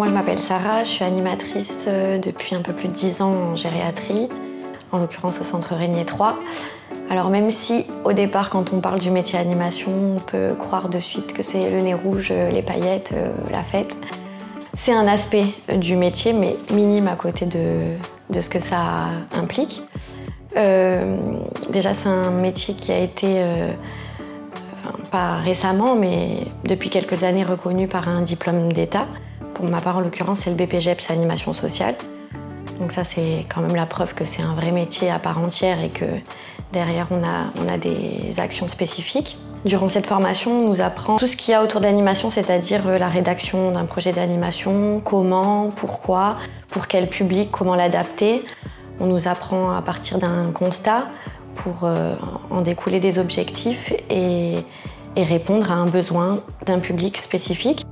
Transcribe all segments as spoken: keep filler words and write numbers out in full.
moi je m'appelle Sarah, je suis animatrice depuis un peu plus de dix ans en gériatrie, en l'occurrence au centre Régnier trois. Alors même si au départ quand on parle du métier animation, on peut croire de suite que c'est le nez rouge, les paillettes, la fête. C'est un aspect du métier mais minime à côté de, de ce que ça implique. Euh, déjà c'est un métier qui a été, euh, enfin, pas récemment mais depuis quelques années reconnu par un diplôme d'État. Pour ma part, en l'occurrence, c'est le B P G E P S Animation Sociale. Donc ça, c'est quand même la preuve que c'est un vrai métier à part entière et que derrière, on a, on a des actions spécifiques. Durant cette formation, on nous apprend tout ce qu'il y a autour de l'animation, c'est-à-dire la rédaction d'un projet d'animation, comment, pourquoi, pour quel public, comment l'adapter. On nous apprend à partir d'un constat pour euh, en découler des objectifs et, et répondre à un besoin d'un public spécifique.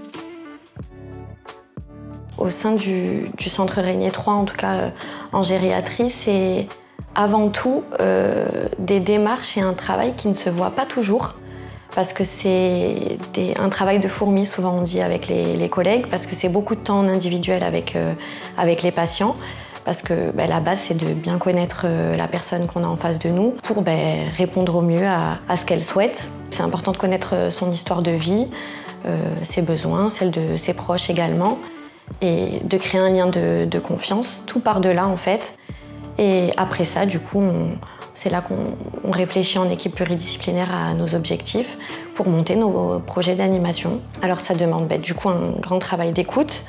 Au sein du, du centre Régnier trois, en tout cas euh, en gériatrie, c'est avant tout euh, des démarches et un travail qui ne se voit pas toujours. Parce que c'est un travail de fourmi, souvent on dit avec les, les collègues, parce que c'est beaucoup de temps en individuel avec, euh, avec les patients. Parce que ben, la base, c'est de bien connaître euh, la personne qu'on a en face de nous pour ben, répondre au mieux à, à ce qu'elle souhaite. C'est important de connaître son histoire de vie, euh, ses besoins, celles de ses proches également. Et de créer un lien de, de confiance, tout part de là en fait. Et après ça, du coup, c'est là qu'on réfléchit en équipe pluridisciplinaire à nos objectifs pour monter nos projets d'animation. Alors ça demande bah, du coup un grand travail d'écoute,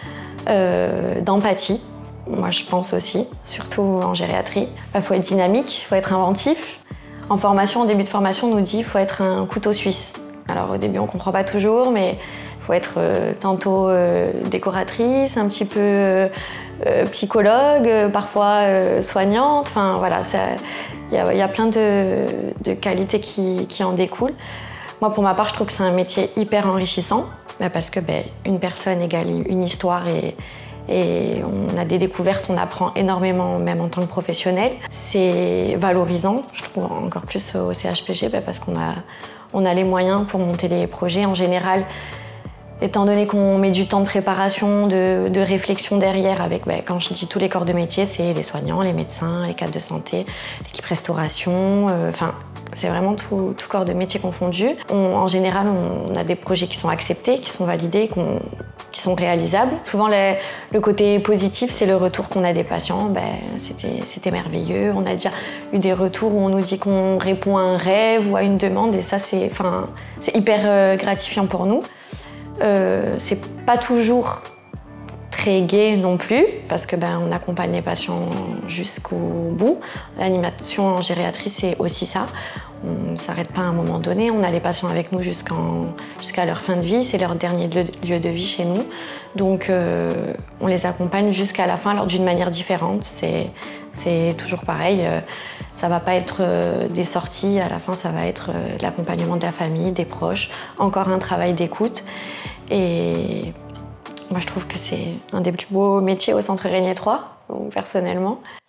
euh, d'empathie, moi je pense aussi, surtout en gériatrie. Il faut être dynamique, il faut être inventif. En formation, en début de formation, on nous dit qu'il faut être un couteau suisse. Alors au début, on ne comprend pas toujours, mais il faut être euh, tantôt euh, décoratrice, un petit peu euh, euh, psychologue, euh, parfois euh, soignante. Enfin voilà, il y, y a plein de, de qualités qui, qui en découlent. Moi, pour ma part, je trouve que c'est un métier hyper enrichissant, bah, parce que bah, une personne égale une histoire et, et on a des découvertes, on apprend énormément, même en tant que professionnel. C'est valorisant, je trouve encore plus au C H P G, bah, parce qu'on a, on a les moyens pour monter les projets. En général, étant donné qu'on met du temps de préparation, de, de réflexion derrière, avec, ben, quand je dis tous les corps de métier, c'est les soignants, les médecins, les cadres de santé, l'équipe restauration, euh, enfin, c'est vraiment tout, tout corps de métier confondu. On, en général, on, on a des projets qui sont acceptés, qui sont validés, qu'on, qui sont réalisables. Souvent, les, le côté positif, c'est le retour qu'on a des patients. Ben, c'était, c'était merveilleux. On a déjà eu des retours où on nous dit qu'on répond à un rêve ou à une demande, et ça, c'est, enfin, c'est hyper euh, gratifiant pour nous. Euh, c'est pas toujours très gai non plus, parce que ben, on accompagne les patients jusqu'au bout. L'animation en gériatrie, c'est aussi ça. On ne s'arrête pas à un moment donné, on a les patients avec nous jusqu'en, jusqu'à leur fin de vie, c'est leur dernier lieu de vie chez nous. Donc euh, on les accompagne jusqu'à la fin, alors d'une manière différente. C'est, c'est toujours pareil, euh, ça va pas être euh, des sorties, à la fin ça va être euh, de l'accompagnement de la famille, des proches, encore un travail d'écoute. Et moi je trouve que c'est un des plus beaux métiers au centre Régnier trois, personnellement.